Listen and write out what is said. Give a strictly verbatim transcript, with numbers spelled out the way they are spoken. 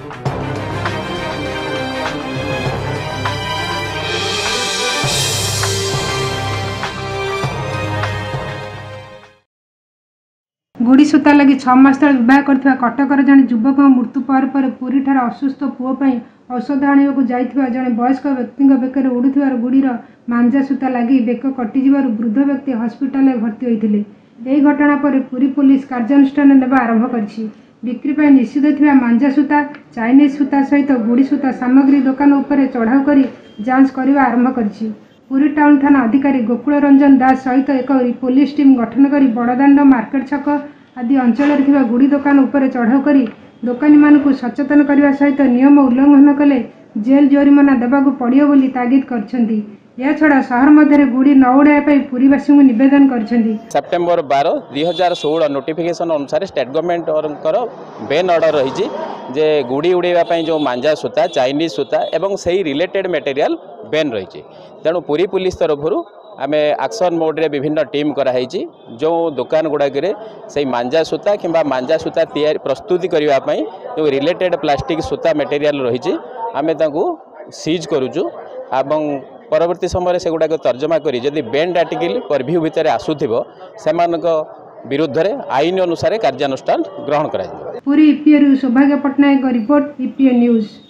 गुड़ी सूता लगी छह मास तले विवाह करथिबा कटकर जड़े युवक मृत्यु पर पर पुरी ठार असुस्थ पुओ पई औषध आनिबाकु जाइथिबा जड़े वयस्क व्यक्ति बेकर उड़ुथिबार गुड़ीर मांजा सूता लगी बेक कटिजिबारु वृद्ध व्यक्ति हस्पिटाल भर्ती होइथिले। एही घटना पर पुरी पुलिस कार्यानुष्ठान नेबा आरंभ करछि। बिक्री पर निषिद्ध थिबा मांजा सूता चाइनीज सूता सहित गुड़ी सूता सामग्री दुकान उपरे चढ़ाऊ करी जांच करबा आरंभ करछि। पुरी टाउन थाना अधिकारी गोकुल रंजन दास सहित एक पुलिस टीम गठन करी बड़दाण्ड मार्केट छक आदि अंचल गुड़ी दुकान उपरे चढ़ाऊ करी दोकानी मानकु सचेतन करने सहित नियम उल्लंघन कले जेल जोरिमाना देवाकू पड़ियो बोली तागिद करछंती। या छड़ा शहर मध्य गुड़ी न उड़ाई पुरीवासी को निवेदन करछंती। सेप्टेम्बर बारह दुई हजार षोलह नोटिफिकेशन अनुसार स्टेट गवर्नमेंट बेन ऑर्डर रही जे गुड़ी उड़ाई जो मांजा सूता चाइनीज सूता एवं सही रिलेटेड मटेरियल बेन रही। तेणु पुरी पुलिस तरफ आमे एक्शन मोड रे विभिन्न टीम कराई जो दुकान गुड़ाक से मांजा सूता कि मांजा सूता तैयारी प्रस्तुति करने जो रिलेटेड प्लास्टिक सूता मटेरियल रही आमे सीज करुचु एवं परवर्ती समय से गुड़ाक तर्जमा करी जदि बेंड आर्टिकल परभ्यू भितर आसुथिबो सेमानक विरुद्ध रे आईन अनुसार कार्यानुष्ठान ग्रहण करा। पुरी ईपीए सौभाग्य पटनायक रिपोर्ट ईपीए न्यूज।